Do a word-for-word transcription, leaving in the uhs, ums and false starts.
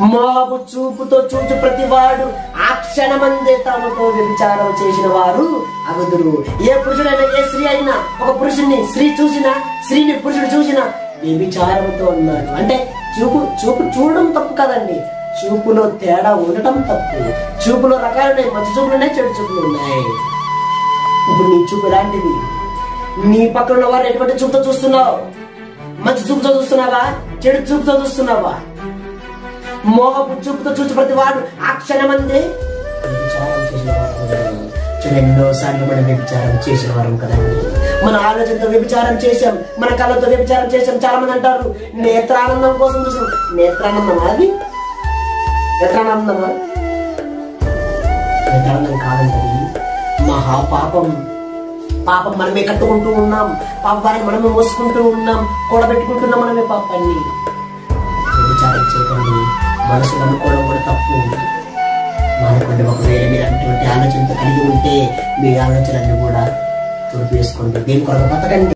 మోహపు చూపుతో చూచు ప్రతివాడు ఆ క్షణమందే తమతో వ్యభిచారం చేసిన వారు అగుదురు. ఏ పురుషుడైనా ఏ స్త్రీ అయినా ఒక పురుషుడిని స్త్రీ చూసినా స్త్రీని పురుషుడు చూసినా వ్యభిచారంతో ఉన్నారు. అంటే చూపు చూపు చూడడం తప్పు కదండి, చూపులో తేడా ఉండటం తప్పు. చూపులో రకాలు ఉన్నాయి, మంచి చూపులు ఉన్నాయి, చెడు చూపులు ఉన్నాయి. ఇప్పుడు నీ చూపు ఎలాంటిది? నీ పక్కన ఉన్న వారు ఎటువంటి చూపుతో చూస్తున్నావు? మంచి చూపుతో చూస్తున్నావా, చెడు చూపుతో చూస్తున్నావా? మోహపు చూపుతో చూసి ప్రతి వాడు ఆ క్షణమందే వ్యభిచారం చేసిన వారు. ఎన్నో సార్లు మనం వ్యభిచారం చేసిన వారు కదండి. మన ఆలోచనతో వ్యభిచారం చేశాం, మన కళ్ళతో వ్యభిచారం చేశాం. చాలా మంది అంటారు నేత్రానందం కోసం చూసాం. నేత్రానందమా అది? నేత్రానందమా? నేత్రానందం కాదండి, మహాపాపం. పాపం మనమే కట్టుకుంటూ ఉన్నాం, పాపాన్ని మనమే మోసుకుంటూ ఉన్నాం, కూడబెట్టుకుంటున్నాం మనమే పాపాన్ని. వ్యభిచారం చేయకండి, మనసులు అనుకోవడం కూడా తప్పు. మానకుండా ఒకవేళ మీరు అటువంటి ఆలోచనతో కలిగి ఉంటే మీ ఆలోచనలన్నీ కూడా తుడిపేసుకోండి. దీని కొరకు బతకండి.